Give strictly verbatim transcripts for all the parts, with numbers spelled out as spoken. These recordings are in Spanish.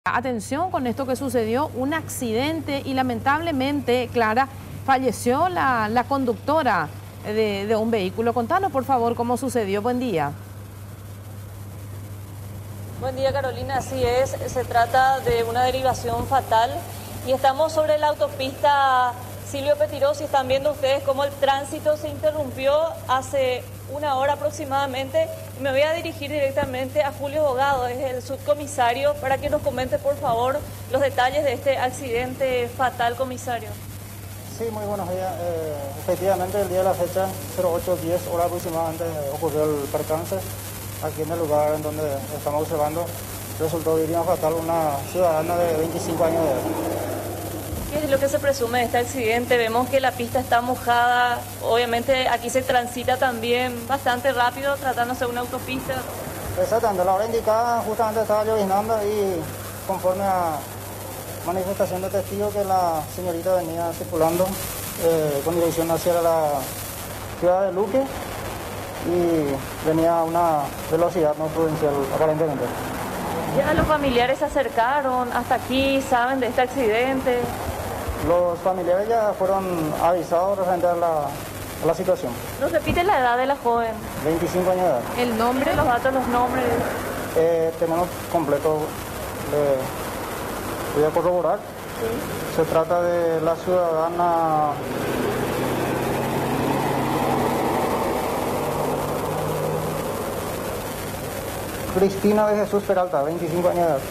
Atención con esto que sucedió, un accidente y lamentablemente, Clara, falleció la, la conductora de, de un vehículo. Contanos, por favor, cómo sucedió. Buen día. Buen día, Carolina. Así es, se trata de una derivación fatal y estamos sobre la autopista Silvio Pettirossi. Si están viendo ustedes cómo el tránsito se interrumpió hace una hora aproximadamente. Me voy a dirigir directamente a Julio Bogado, es el subcomisario, para que nos comente, por favor, los detalles de este accidente fatal, comisario. Sí, muy buenos días. Eh, efectivamente, el día de la fecha, cero ocho diez horas aproximadamente, ocurrió el percance. Aquí en el lugar en donde estamos observando, resultó víctima fatal una ciudadana de veinticinco años de edad. ¿Qué es lo que se presume de este accidente? Vemos que la pista está mojada, obviamente aquí se transita también bastante rápido, tratándose de una autopista. Exactamente, la hora indicada justamente estaba lloviznando y conforme a manifestación de testigos que la señorita venía circulando eh, con dirección hacia la ciudad de Luque y venía a una velocidad no prudencial aparentemente. Ya los familiares se acercaron hasta aquí, saben de este accidente. Los familiares ya fueron avisados referente a la, a la situación. ¿Nos repite la edad de la joven? veinticinco años de edad. ¿El nombre, los datos, los nombres? Eh, tenemos completo, le voy a corroborar. Sí. Se trata de la ciudadana Cristina de Jesús Peralta, veinticinco años de edad.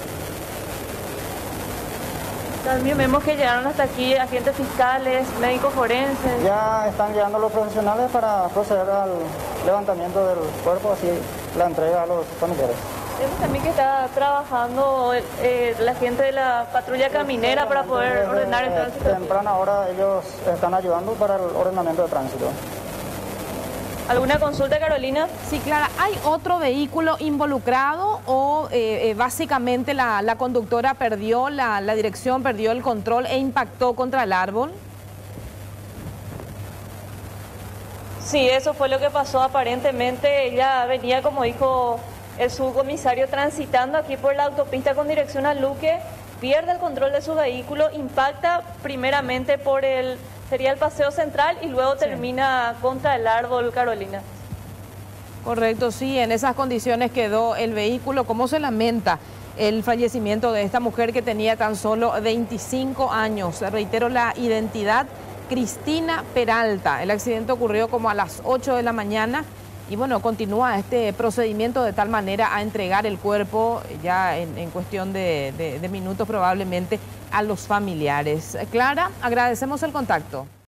También vemos que llegaron hasta aquí agentes fiscales, médicos forenses. Ya están llegando los profesionales para proceder al levantamiento del cuerpo, así la entrega a los familiares. Vemos también que está trabajando eh, la gente de la patrulla caminera para poder Desde ordenar el tránsito. Temprana hora ellos están ayudando para el ordenamiento de tránsito. ¿Alguna consulta, Carolina? Sí, Clara, ¿hay otro vehículo involucrado o eh, eh, básicamente la, la conductora perdió la, la dirección, perdió el control e impactó contra el árbol? Sí, eso fue lo que pasó aparentemente. Ella venía, como dijo el subcomisario, transitando aquí por la autopista con dirección a Luque, pierde el control de su vehículo, impacta primeramente por el... sería el paseo central y luego sí. termina contra el árbol, Carolina. Correcto, sí, en esas condiciones quedó el vehículo. ¿Cómo se lamenta el fallecimiento de esta mujer que tenía tan solo veinticinco años? Reitero la identidad, Cristina Peralta. El accidente ocurrió como a las ocho de la mañana y bueno, continúa este procedimiento de tal manera a entregar el cuerpo ya en, en cuestión de, de, de minutos probablemente a los familiares. Clara, agradecemos el contacto.